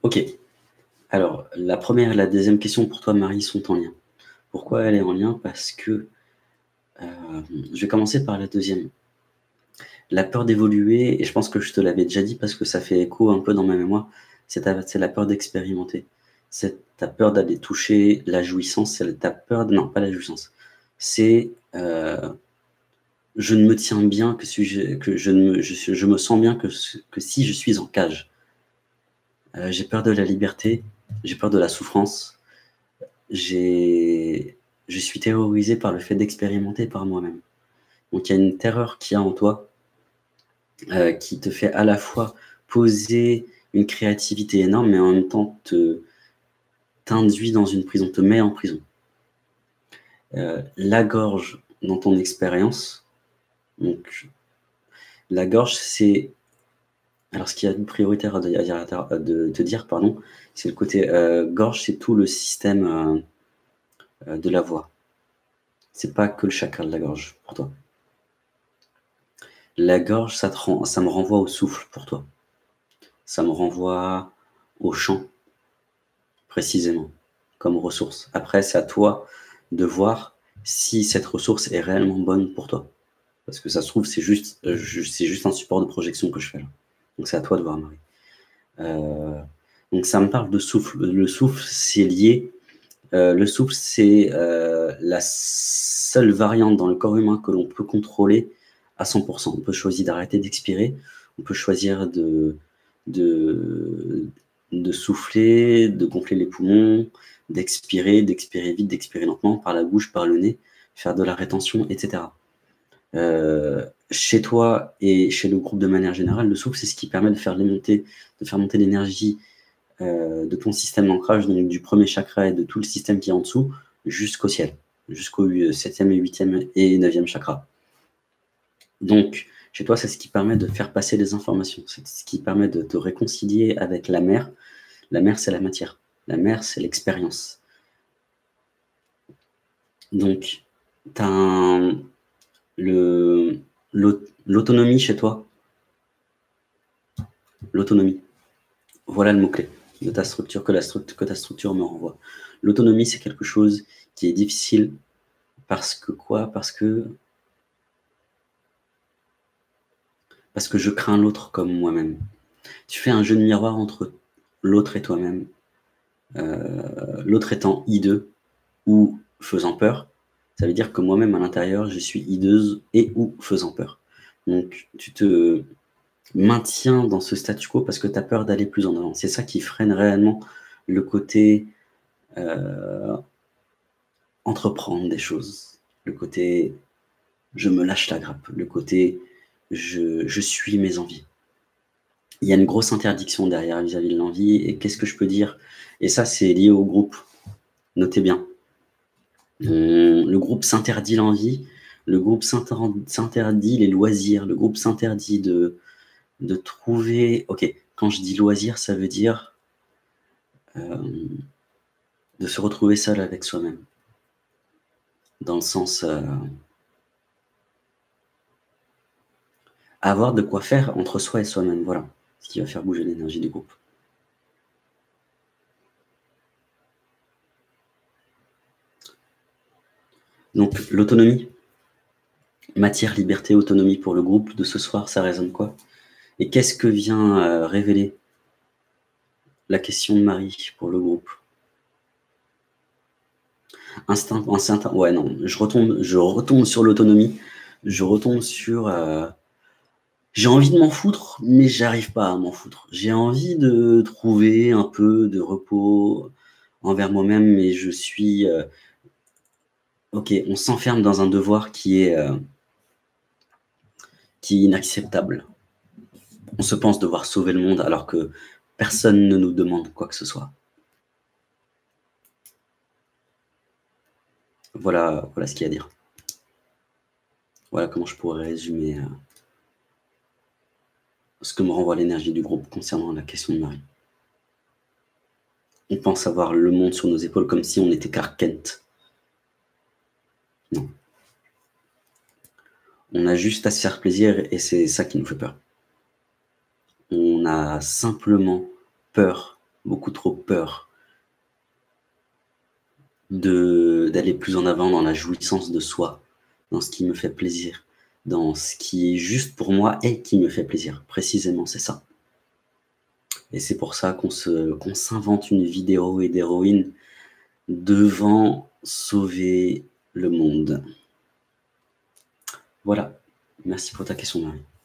Ok. Alors, la première et la deuxième question pour toi, Marie, sont en lien. Pourquoi elle est en lien? Parce que je vais commencer par la deuxième. La peur d'évoluer, et je pense que je te l'avais déjà dit parce que ça fait écho un peu dans ma mémoire, c'est la peur d'expérimenter. C'est ta peur d'aller toucher la jouissance, c'est ta peur non, pas la jouissance. C'est, je ne me tiens bien que je me sens bien que si je suis en cage. J'ai peur de la liberté, j'ai peur de la souffrance, je suis terrorisé par le fait d'expérimenter par moi-même. Donc il y a une terreur qu'il y a en toi, qui te fait à la fois poser une créativité énorme, mais en même temps t'induit dans une prison, te met en prison. La gorge dans ton expérience, donc la gorge, c'est alors ce qu'il y a de prioritaire de te dire, pardon, c'est le côté, gorge, c'est tout le système, de la voix. C'est pas que le chakra de la gorge pour toi. La gorge, ça me renvoie au souffle pour toi. Ça me renvoie au chant, précisément, comme ressource. Après, c'est à toi de voir si cette ressource est réellement bonne pour toi. Parce que ça se trouve, c'est juste un support de projection que je fais là. Donc c'est à toi de voir, Marie. Donc ça me parle de souffle. Le souffle, c'est lié. Le souffle, c'est la seule variante dans le corps humain que l'on peut contrôler à 100%. On peut choisir d'arrêter d'expirer, on peut choisir de, de souffler, de gonfler les poumons, d'expirer vite, d'expirer lentement, par la bouche, par le nez, faire de la rétention, etc. Chez toi et chez le groupe de manière générale, le souffle, c'est ce qui permet de faire monter l'énergie de ton système d'ancrage, donc du premier chakra et de tout le système qui est en dessous, jusqu'au ciel, jusqu'au 7e et 8e et 9e chakra. Donc, chez toi, c'est ce qui permet de faire passer les informations, c'est ce qui permet de te réconcilier avec la mer. La mer, c'est la matière. La mer, c'est l'expérience. Donc, tu as l'autonomie chez toi. L'autonomie. Voilà le mot-clé de ta structure, que ta structure me renvoie. L'autonomie, c'est quelque chose qui est difficile parce que quoi? Parce que je crains l'autre comme moi-même. Tu fais un jeu de miroir entre l'autre et toi-même, l'autre étant hideux ou faisant peur. Ça veut dire que moi-même, à l'intérieur, je suis hideuse et ou faisant peur. Donc, tu te maintiens dans ce statu quo parce que tu as peur d'aller plus en avant. C'est ça qui freine réellement le côté entreprendre des choses, le côté je me lâche la grappe, le côté je suis mes envies. Il y a une grosse interdiction derrière vis-à-vis de l'envie. Et qu'est-ce que je peux dire? Et ça, c'est lié au groupe. Notez bien. Le groupe s'interdit l'envie, le groupe s'interdit les loisirs, le groupe s'interdit de trouver... Ok, quand je dis loisir, ça veut dire de se retrouver seul avec soi-même. Dans le sens... avoir de quoi faire entre soi et soi-même, voilà. Ce qui va faire bouger l'énergie du groupe. Donc, l'autonomie. Matière, liberté, autonomie pour le groupe de ce soir, ça résonne quoi? Et qu'est-ce que vient révéler la question de Marie pour le groupe? Instinct, ouais, non, je retombe sur l'autonomie, je retombe sur... j'ai envie de m'en foutre, mais j'arrive pas à m'en foutre. J'ai envie de trouver un peu de repos envers moi-même, mais je suis... ok, on s'enferme dans un devoir qui est inacceptable. On se pense devoir sauver le monde alors que personne ne nous demande quoi que ce soit. Voilà ce qu'il y a à dire. Voilà comment je pourrais résumer ce que me renvoie l'énergie du groupe concernant la question de Marie. On pense avoir le monde sur nos épaules comme si on était Clark Kent. Non. On a juste à se faire plaisir et c'est ça qui nous fait peur. On a simplement peur beaucoup trop peur d'aller plus en avant dans la jouissance de soi, dans ce qui me fait plaisir, dans ce qui est juste pour moi et qui me fait plaisir. Précisément, c'est ça. Et c'est pour ça qu'on s'invente une vie d'héros et d'héroïnes devant sauver le monde. Voilà. Merci pour ta question, Marie.